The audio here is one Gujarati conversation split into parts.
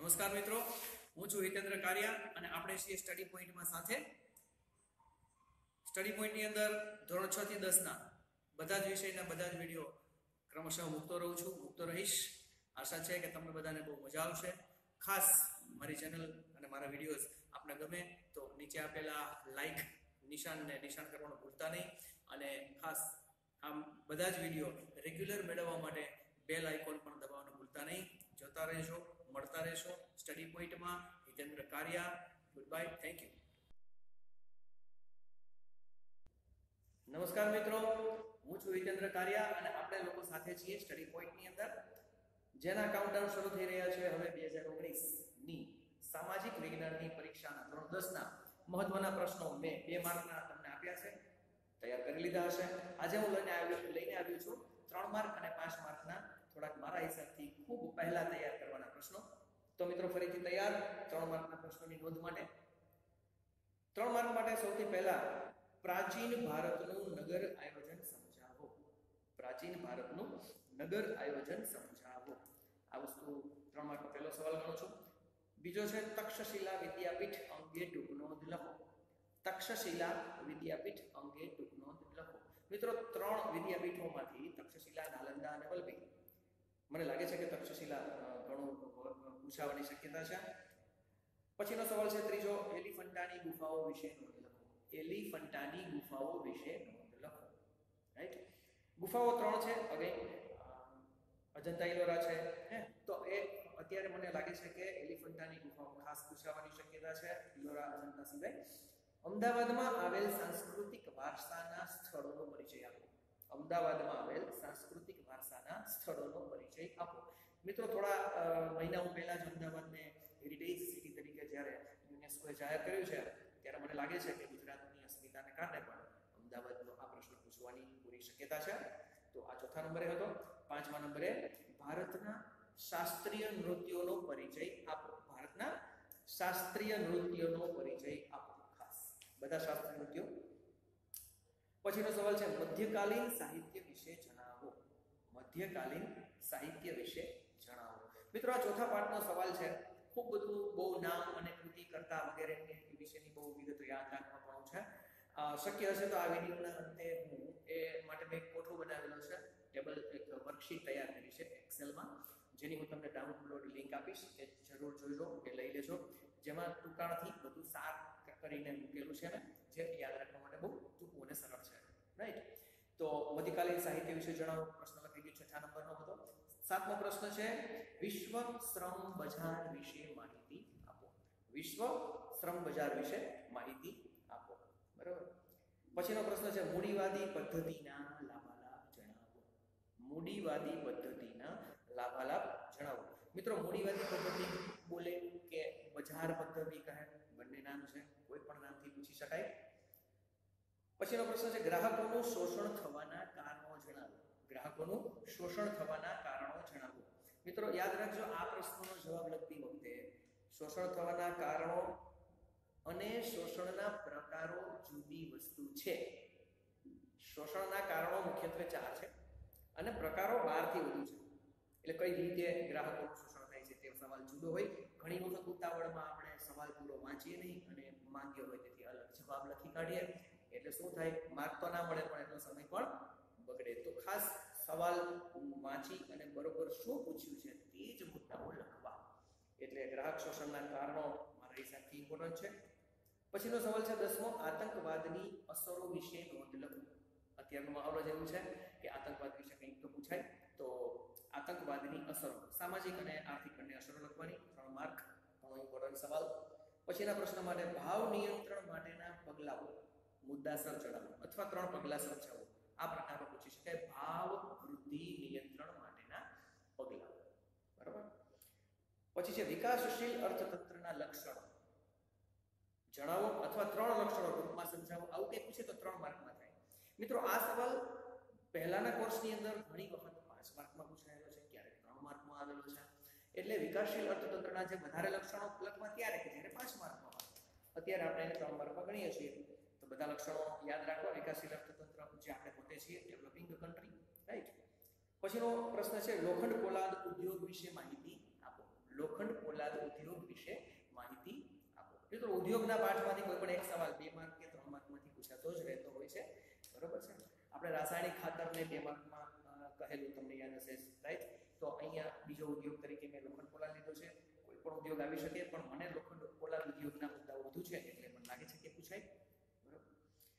નમસ્કાર મિત્રો, હું છું હિતેન્દ્ર કારિયા અને આપણે છીએ સ્ટડી પોઈન્ટમાં સાથે. સ્ટડી પોઈન્ટની અંદર ધોરણ 6 થી 10 ના બધા જ વિષયના બધા જ વિડીયો ક્રમશઃ મૂકતો રહું છું, મૂકતો રહીશ. આશા છે કે તમને બધાને બહુ મજા આવશે. ખાસ મારી ચેનલ અને મારા વિડીયોઝ આપને ગમે તો નીચે આપેલા લાઈક નિશાનને નિશાન કરવાનું ભૂલતા નહીં. અને ખાસ આમ બધા જ વિડીયો રેગ્યુલર મેળવવા માટે બેલ આઇકોન પણ દબાવવાનું ભૂલતા નહીં. જોતા રહેજો, મળતા રહેશો સ્ટડી પોઈન્ટમાં. Hitendra Kariya, good bye, thank you. નમસ્કાર મિત્રો, હું છું હિતેન્દ્ર કારિયા અને આપણે લોકો સાથે છીએ સ્ટડી પોઈન્ટની અંદર, જેના કાઉન્ટડાઉન શરૂ થઈ રહ્યા છે હવે 2019 ની સામાજિક વિજ્ઞાનની પરીક્ષાના ધોરણ 10 ના મહત્વના પ્રશ્નો મેં 2 માર્કના તમને આપ્યા છે, તૈયાર કરી લીધા હશે. આજે હું લઈને આવ્યો છું 3 માર્ક અને 5 માર્કના થોડાક મારા હિસાબથી ખૂબ પહેલા તૈયાર કરવાના પ્રશ્નો. તો મિત્રો ફરીથી તૈયાર 3 માર્કના પ્રશ્નોની નોંધ માટે. 3 માર્ક માટે સૌથી પહેલા પ્રાચીન ભારતનું નગર આયોજન સમજાવો. પ્રાચીન ભારતનું નગર આયોજન સમજાવો. આ વસ્તુ 3 માર્કનો પહેલો સવાલ ગણું છું. બીજો છે તક્ષશિલા વિદ્યાપીઠ અંગે ટૂંક નોંધ લખો. તક્ષશિલા વિદ્યાપીઠ અંગે ટૂંક નોંધ લખો. મિત્રો 3 વિદ્યાપીઠોમાંથી તક્ષશિલા, નાલંદા અને વલ્લભી. મને લાગે છે કે તક્ષશિલા ઘણું પૂછાવાની શક્યતા છે. પછીનો સવાલ છે ત્રીજો, એલિફન્ટાની ગુફાઓ વિશે નોંધ લખો. એલિફન્ટાની ગુફાઓ વિશે નોંધ લખો. રાઈટ, ગુફાઓ 3 છે. અગેન અજંતા ઇલોરા છે, તો એ અત્યારે મને લાગે છે કે એલિફન્ટાની ગુફાઓ ખાસ પૂછાવાની શક્યતા છે, ઇલોરા અજંતા સિવાય. અમદાવાદમાં આવેલ સાંસ્કૃતિક વારસાના સ્થળોનો પરિચય આપો. અમદાવાદમાં આવેલ સાંસ્કૃતિક વારસાના સ્થળોનો પરિચય આપો. મિત્રો થોડા મહિનાઓ પહેલા જ અમદાવાદને હેરિટેજ સિટી તરીકે જ્યારે યુનેસ્કોએ જાહેર કર્યું છે, ત્યારે મને લાગે છે કે ગુજરાતની અસ્મિતાને કારણે પણ અમદાવાદનો આ પ્રશ્ન પૂછવાની પૂરી શક્યતા છે. તો આ ચોથા નંબરે હતો. 5મા નંબરે ભારતના શાસ્ત્રીય નૃત્યોનો પરિચય આપો. ભારતના શાસ્ત્રીય નૃત્યોનો પરિચય આપો. ખાસ બધા શાસ્ત્રીય નૃત્યો. પછીનો સવાલ છે મધ્યકાલીન સાહિત્ય વિશે જણાવો. મધ્યકાલીન સાહિત્ય વિશે જણાવો. મિત્રો આ ચોથા પાઠનો સવાલ છે. ખૂબ બધું બહુ નામ અને કૃતિ કરતા વગેરે વિશેની બહુ વિગતો યાદ રાખવાનું છે. શક્ય હશે તો આ વિડીયોના અંતે હું એ માટે મેં એક કોઠો બનાવેલો છે, ટેબલ, એક વર્કશીટ તૈયાર કરી છે એક્સેલમાં, જેની હું તમને ડાઉનલોડ લિંક આપીશ. એ જરૂર જોઈ લો, એ લઈ લેજો. જેમાં ટૂંકાણથી બધું સાર કરીને મૂકેલું છે ને, જે યાદ રાખવા માટે બહુ ટૂંકું અને સરળ છે. રાઈટ, તો મધ્યકાલીન સાહિત્ય વિશે જણાવો. પ્રશ્ન લખી ગયો 6 નંબરનો હતો. 7મો પ્રશ્ન છે વિશ્વ શ્રમ બજાર વિશે માહિતી આપો. વિશ્વ શ્રમ બજાર વિશે માહિતી આપો. બરાબર. પછીનો પ્રશ્ન છે મૂડીવાદી પદ્ધતિના લાભાલાભ જણાવો. મૂડીવાદી પદ્ધતિના લાભાલાભ જણાવો. મિત્રો મૂડીવાદી પદ્ધતિ બોલે કે બજાર પદ્ધતિ કહે, બંને નામ છે, કોઈ પણ નામથી પૂછી શકાય. પછીનો પ્રશ્ન છે ગ્રાહકોનું શોષણ થવાના કારણો જણાવો. ગ્રાહકોનું શોષણ થવાના કારણો જણાવો. મિત્રો યાદ રાખજો, આ પ્રશ્નનો જવાબ લખતી વખતે શોષણ થવાના કારણો અને શોષણના પ્રકારો જુદી વસ્તુ છે. શોષણના કારણો મુખ્યત્વે 4 છે અને પ્રકારો 12 થી વધુ છે. એટલે કઈ રીતે ગ્રાહકોનું શોષણ થાય છે તે સવાલ જુદો હોય. ઘણી વખત ઉતાવળમાં આપણે સવાલ પૂરો વાંચીએ નહીં અને માંગ્યો હોય તેથી અલગ જવાબ લખી કાઢીએ, એટલે શું થાય, માર્ક તો ના મળે પણ એટલો સમય પણ બગડે. તો ખાસ સવાલ વાંચી અને બરોબર શું પૂછ્યું છે તે જ મુદ્દાઓ લખવા. એટલે ગ્રાહક શોષણના કારણો મારા હિસાબથી ઇમ્પોર્ટન્ટ છે. પછીનો સવાલ છે 10મો, આતંકવાદની અસરો વિશે નોંધ લખો. અત્યારનો માહોલ જ એવું છે કે આતંકવાદ વિશે કંઈક તો પૂછાય. તો આતંકવાદની અસરો, સામાજિક અને આર્થિક બંને અસરો લખવાની. 3 માર્ક, ઘણો ઇમ્પોર્ટન્ટ સવાલ. પછીના પ્રશ્ન માટે ભાવ નિયંત્રણ માટેના પગલાઓ મુદ્દાસર જણાવો અથવા 3 પગલાં સમજાવો. આ પ્રકારનો પૂછી શકાય, ભાવ વૃદ્ધિ નિયંત્રણ માટેના પગલાઓ. બરાબર. પછી છે વિકાસશીલ અર્થતંત્રના લક્ષણો જણાવો અથવા 3 લક્ષણો રૂપમાં સમજાવો. આવું કંઈ પૂછે તો 3 માર્કમાં થાય. મિત્રો આ સવાલ પહેલાના કોર્સની અંદર ઘણી વખત 5 માર્કમાં પૂછાયેલો છે, ક્યારેક 3 માર્કમાં આવેલો છે. એટલે વિકાસશીલ અર્થતંત્રના જે વધારે લક્ષણો લખવા ત્યારે કે જ્યારે 5 માર્કમાં આવે. અત્યારે આપણે એને 3 માર્કમાં ગણીએ છીએ. તો બધા લક્ષણો યાદ રાખવા. વિકાસશીલ અર્થતંત્ર જે આપણે પોતે છીએ, ડેવલપિંગ કન્ટ્રી. રાઈટ. પછીનો પ્રશ્ન છે લોખંડ પોલાદ ઉદ્યોગ વિશે માહિતી આપો. લોખંડ પોલાદ ઉદ્યોગ વિશે માહિતી આપો. મિત્રો ઉદ્યોગના પાઠમાંથી કોઈ પણ એક સવાલ 2 માર્ક કે 3 માર્કમાંથી પૂછાતો જ રહેતો હોય છે, બરોબર છે. આપણે રાસાયણિક ખાતરને 2 માર્કમાં કહેલું તમને યાદ હશે, રાઈટ. તો અહીંયા બીજો ઉદ્યોગ તરીકે મેં લોખંડ પોલાદ લીધો છે. કોઈ પણ ઉદ્યોગ આવી શકે, પણ મને લોખંડ પોલાદ ઉદ્યોગના મુદ્દાઓ વધુ છે એટલે મને લાગે છે કે પૂછાય, બરોબર.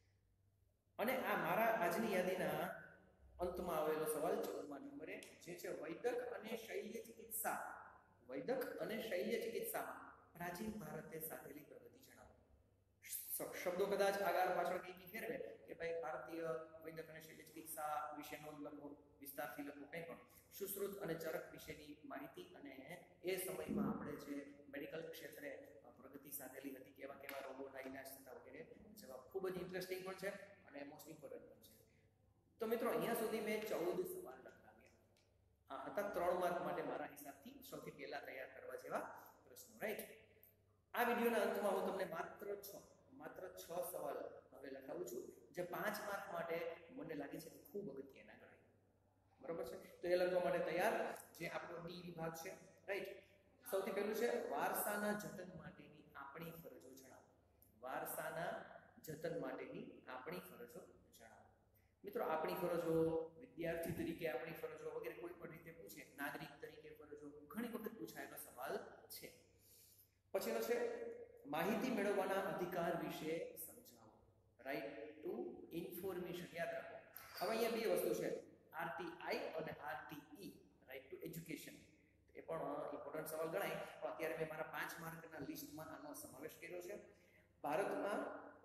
અને આ મારા આજની યાદીના અંતમાં આવેલો સવાલ 14મા નંબરે, જે છે વૈદક અને શૈલ્ય ચિકિત્સા. વૈદક અને શૈલ્ય ચિકિત્સામાં પ્રાચીન ભારતે સાધેલી પ્રગતિ જણાવો. શબ્દો કદાચ આગળ પાછળ કંઈ ફેરવે કે ભાઈ ભારતીય વૈદક અને શૈલ્ય ચિકિત્સા વિશે નોંધ લખો, વિસ્તારથી લખો, કંઈ પણ સુશ્રુત અને ચરક વિશેની માહિતી અને એ સમયમાં આપણે જે મેડિકલ ક્ષેત્રે પ્રગતિ સાધેલી હતી, કેવા કેવા રોગોના ઇલાજ થતા વગેરે જવાબ ખૂબ જ ઇન્ટરેસ્ટિંગ પણ છે અને મોસ્ટ ઇમ્પોર્ટન્ટ પણ છે. તો મિત્રો અહીંયા સુધી મેં 14 સવાલ લખાવ્યા. આ હતા 3 માર્ક માટે મારા હિસાબથી સૌથી પહેલા તૈયાર કરવા જેવા પ્રશ્નો, રાઈટ. આ વિડીયોના અંતમાં હું તમને માત્ર 6 સવાલ હવે લખાવું છું, જે 5 માર્ક માટે મને લાગે છે કે ખૂબ અગત્યના ગણાય, બરોબર છે. તો એ લખવા માટે તૈયાર. જે આપણો ડી વિભાગ છે, રાઈટ. સૌથી પહેલું છે વારસાના જતન માટેની આપણી ફરજો જણાવો. વારસાના જતન માટેની આપણી ફરજો જણાવો. મિત્રો આપણી ફરજો, વિદ્યાર્થી તરીકે આપણી ફરજો વગેરે કોઈ પણ રીતે પૂછે, નાગરિક તરીકે ફરજો ઘણી વખત પૂછાયેલો સવાલ છે. પછીનો છે માહિતી મેળવવાના અધિકાર વિશે સમજાવો. Right to information. યાદ રાખો, હવે અહીંયા 2 વસ્તુ છે, આરટીઆઈ અને આરટીઈ, રાઈટ ટુ એજ્યુકેશન. એ પણ ઇમ્પોર્ટન્ટ સવાલ ગણાય, પણ અત્યારે મેં મારા 5 માર્કના લિસ્ટમાં આનો સમાવેશ કર્યો છે. ભારતમાં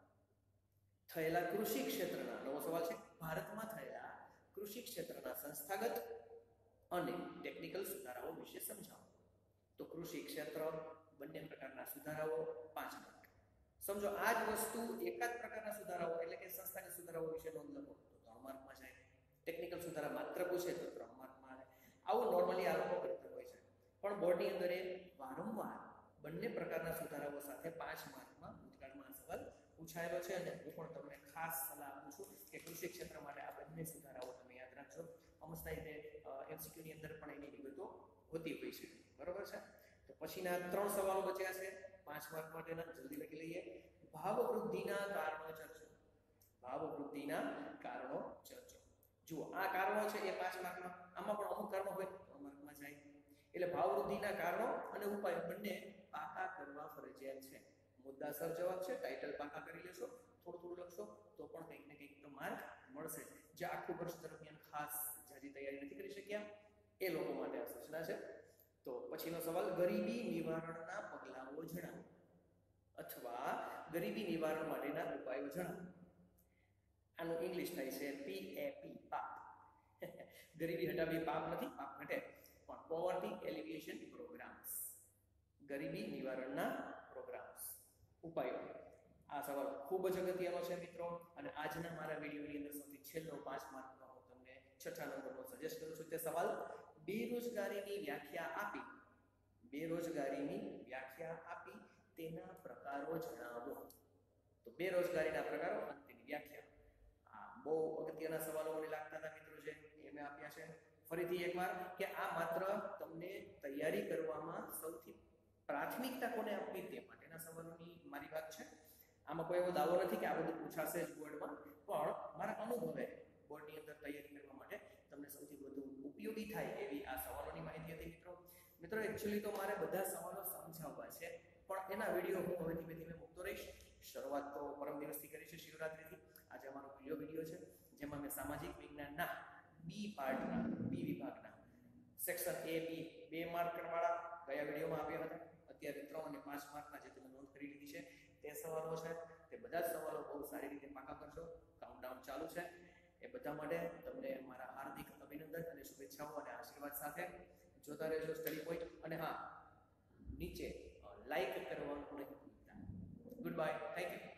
થયેલા કૃષિ ક્ષેત્રના, નવો સવાલ છે, ભારતમાં થયેલા કૃષિ ક્ષેત્રના સંસ્થાગત અને ટેકનિકલ સુધારાઓ વિશે સમજાવો. તો કૃષિ ક્ષેત્ર, બંને પ્રકારના સુધારાઓ 5 માર્ક. સમજો આ જ વસ્તુ એકાદ પ્રકારના સુધારાઓ એટલે કે સંસ્થાગત સુધારાઓ વિશે નોંધ લખો તો 3 માર્કમાં જાય. ટેકનિકલ સુધારા માત્ર પૂછે તો 3 માર્કમાં આવે. આવું નોર્મલી આ લોકો કરતા હોય છે, પણ બોર્ડની અંદર એ વારંવાર બંને પ્રકારના સુધારાઓ સાથે 5 માર્કમાં ભૂતકાળમાં સવાલ પૂછાયેલો છે. અને હું પણ તમને ખાસ સલાહ આપું છું કે કૃષિ ક્ષેત્ર માટે આ બંને સુધારાઓ તમે યાદ રાખજો. અમસ્તા રીતે MCQ ની અંદર પણ એની વિગતો હોતી હોય છે, બરોબર છે. તો પછીના 3 સવાલો બચ્યા છે 5 માર્ક માટેના, જલ્દી લખી લઈએ. ભાવ વૃદ્ધિના કારણો ચર્ચો. ભાવ વૃદ્ધિના કારણો ચર્ચો. જુઓ આ કારણો છે એ 5 માર્કમાં, આમાં પણ અમુક કારણો હોય 3 માર્કમાં જાય. એટલે ભાવ વૃદ્ધિના કારણો અને ઉપાયો બંને પાકા કરવા ફરજિયાત છે. મુદ્દાસર જવાબ છે, ટાઇટલ પાકા કરી લેશો, થોડું લખશો તો પણ કંઈક ને કંઈક તો માર્ક મળશે. જે આખું વર્ષ દરમિયાન ખાસ જાજી તૈયારી નથી કરી શક્યા એ લોકો માટે આ સૂચના છે. તો પછીનો સવાલ, ગરીબી નિવારણના પગલાઓ જણાવો અથવા ગરીબી નિવારણ માટેના ઉપાયો જણાવો. આનું ઇંગ્લિશ થાય છે PAP, પાપ. ગરીબી હટાવવી પાપ નથી, પાપ ઘટે, પણ પોવર્ટી એલિવિએશન પ્રોગ્રામ્સ, ગરીબી નિવારણના પ્રોગ્રામ્સ, ઉપાયો. આ સવાલ ખૂબ જ અગત્યનો છે મિત્રો. અને આજના મારા વિડીયોની અંદર સૌથી છેલ્લો 5 માર્કનો હું તમને 6થા નંબરનો સજેસ્ટ કરું છું. તે સવાલ, બેરોજગારીની વ્યાખ્યા આપી, બેરોજગારીની વ્યાખ્યા આપી તેના પ્રકારો જણાવો. તો બેરોજગારીના પ્રકારો અને તેની વ્યાખ્યા. આ બહુ અગત્યના સવાલો મને લાગતા હતા મિત્રો, જે એ મેં આપ્યા છે. ફરીથી એકવાર કે આ માત્ર તમને તૈયારી કરવામાં સૌથી પ્રાથમિકતા કોને આપવી તે માટેના સવાલોની મારી વાત છે. આમાં કોઈ એવો દાવો નથી કે આ બધું પૂછાશે જ બોર્ડમાં, પણ મારા અનુભવે બોર્ડની અંદર તૈયારી કરવા માટે તમને સૌથી વધુ ઉપયોગી થાય એવી આ સવાલોની માહિતી હતી મિત્રો. એકચ્યુઅલી તો મારે બધા સવાલો સમજાવવા છે, પણ એના વિડીયો હું હવે ધીમે ધીમે મૂકતો રહીશ. શરૂઆત તો પરમ દિવસથી કરી છે, શિવરાત્રિથી. આજે અમારો પહેલો વિડીયો છે, જેમાં મેં સામાજિક વિજ્ઞાનના બી પાર્ટના, બી વિભાગના સેક્શન A, B 2 માર્ક વાળા ગયા વિડીયોમાં આપ્યા હતા. અત્યારે 3 અને 5 માર્કના જે તમે નોંધ કરી લીધી છે તે સવાલો છે. તે બધા જ સવાલો બહુ સારી રીતે પાકા કરશો. કાઉન્ટડાઉન ચાલુ છે. એ બધા માટે તમને મારા હાર્દિક અભિનંદન અને શુભેચ્છાઓ અને આશીર્વાદ સાથે જોતા રહેજો સ્ટડી પોઈન્ટ. અને હા, નીચે લાઈક કરવાનું નહીં ભૂલતા. Good bye, thank you.